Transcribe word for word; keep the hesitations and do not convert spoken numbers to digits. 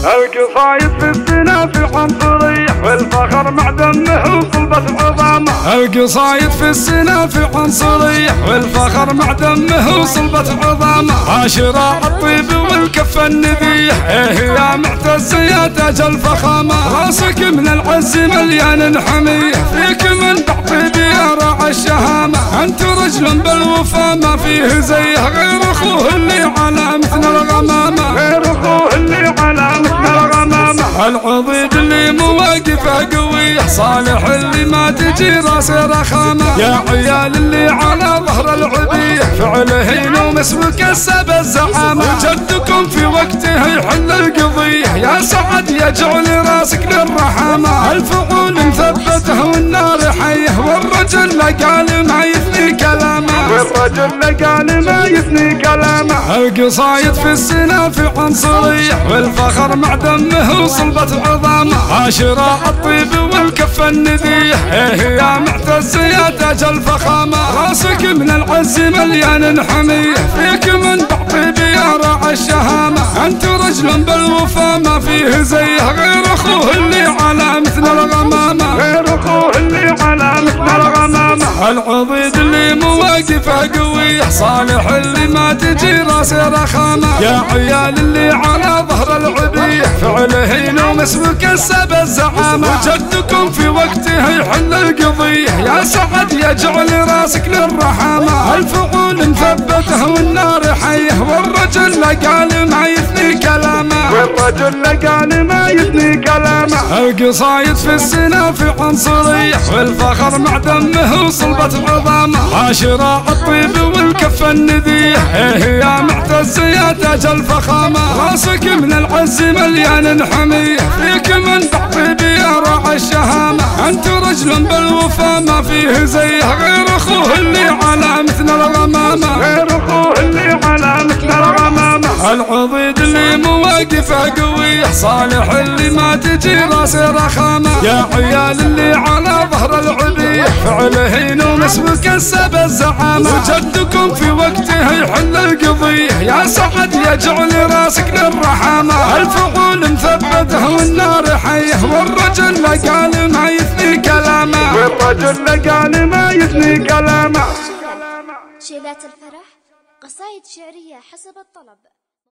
القصايد في السنة في عنصرية والفخر مع دمه وصلبة عظامه. القصايد في السنة في عنصرية والفخر مع دمه وصلبة عظامه. عاشراء الطيب والكفة النبية ايه يا معتز يا تاج الفخامة. راسك من العز مليان حمية فيك من بعطيب يا راعي الشهامة. انت رجل بالوفا ما فيه زيه غير اخوه اللي على مثل الغمامة. غير اخوه اللي على مثل الغمامة. العضيد اللي مواقفه قوية صالح اللي ما تجي راسه رخامة. يا عيال اللي على ظهر العبية فعله ينومس وكسب الزعامة. جدكم في وقته يحل القضية يا سعد يجعل راسك للرحامة. الفعول مثبته والنار حيه والرجل قال ما يثني كلامه. والرجل قال ما يثني كلامه. القصايد في السنة في عنصرية والفخر مع دمه وصلبة عظامه. عاشراء الطيب والكفة النذية ايه يا معتز يا تاج الفخامة. راسك من العز مليان حمية فيك من بعطيب يا راعي الشهامة. انت رجل بالوفا ما فيه زيه غير اخوه اللي على مثل الغمامة. غير اخوه اللي على مثل الغمامة. العضيد اللي مواقفه قوية صالح اللي ما تجي راسه رخامة. يا عيال اللي على ظهر العبية فعله ينومس وكسب الزعامة. وجدكم في وقته يحل القضية يا سعد يجعل راسك للرحامة. الفعول مثبته والنار حيه والرجل قال ما يثني كلامه. والرجل قال ما يثني كلامه. القصايد في السنة في عنصرية والفخر مع دمه وصلبة عظامه. عاشراء الطيب والكفة النذية ايه يا معتز يا تاج الفخامة. راسك من العز مليان حمية فيك من بعطيب يا راعي الشهامة. انت رجل بالوفا ما فيه زيه غير اخوه اللي على مثل الغمامة. غير اخوه اللي على مثل الغمامة. العضيد اللي مواقفه قوية صالح اللي ما تجي راسه رخامة. يا عيال اللي على ظهر العبية فعله ينومس وكسب الزعامة. وجدكم في وقته يحل القضية يا سعد يجعل راسك للرحامة. الفعول مثبته والنار حيه والرجل قال ما يثني كلامه. والرجل قال ما يثني كلامه. شيلات الفرح قصايد شعرية حسب الطلب.